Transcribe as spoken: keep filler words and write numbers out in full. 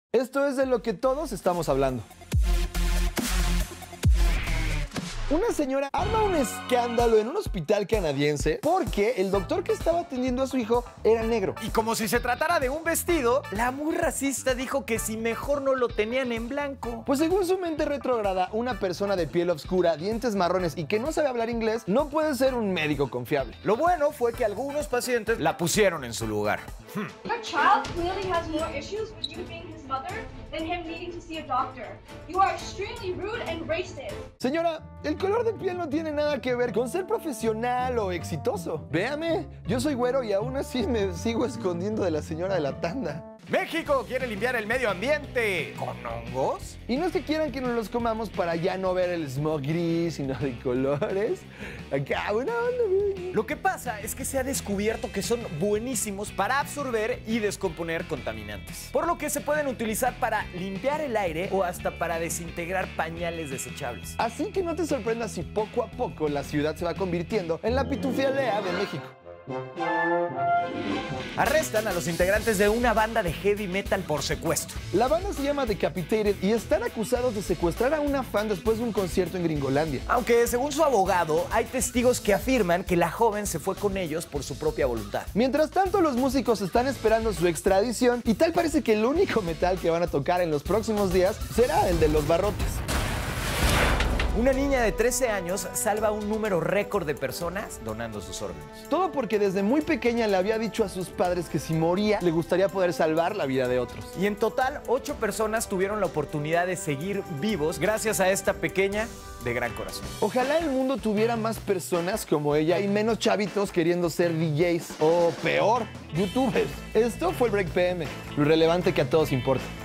Esto es de lo que todos estamos hablando. Una señora arma un escándalo en un hospital canadiense porque el doctor que estaba atendiendo a su hijo era negro. Y como si se tratara de un vestido, la muy racista dijo que si mejor no lo tenían en blanco. Pues según su mente retrógrada, una persona de piel oscura, dientes marrones y que no sabe hablar inglés no puede ser un médico confiable. Lo bueno fue que algunos pacientes la pusieron en su lugar. Your child clearly has more issues with you being his mother than him needing to see a doctor. You are extremely rude and racist. Señora, el color de piel no tiene nada que ver con ser profesional o exitoso. Véame, yo soy güero y aún así me sigo escondiendo de la señora de la tanda. México quiere limpiar el medio ambiente con hongos. Y no es que quieran que nos los comamos para ya no ver el smog gris, sino de colores. Acá, buena onda. Lo que pasa es que se ha descubierto que son buenísimos para absorber y descomponer contaminantes. Por lo que se pueden utilizar para limpiar el aire o hasta para desintegrar pañales desechables. Así que no te sorprendas si poco a poco la ciudad se va convirtiendo en la Pitufia-Lea de México. Arrestan a los integrantes de una banda de heavy metal por secuestro. La banda se llama Decapitated y están acusados de secuestrar a una fan después de un concierto en Gringolandia. Aunque según su abogado, hay testigos que afirman que la joven se fue con ellos por su propia voluntad. Mientras tanto, los músicos están esperando su extradición y tal parece que el único metal que van a tocar en los próximos días será el de Los Barrotes. Una niña de trece años salva un número récord de personas donando sus órganos. Todo porque desde muy pequeña le había dicho a sus padres que si moría le gustaría poder salvar la vida de otros. Y en total, ocho personas tuvieron la oportunidad de seguir vivos gracias a esta pequeña de gran corazón. Ojalá el mundo tuviera más personas como ella y menos chavitos queriendo ser D Js o peor, youtubers. Esto fue el Break P M, lo relevante que a todos importa.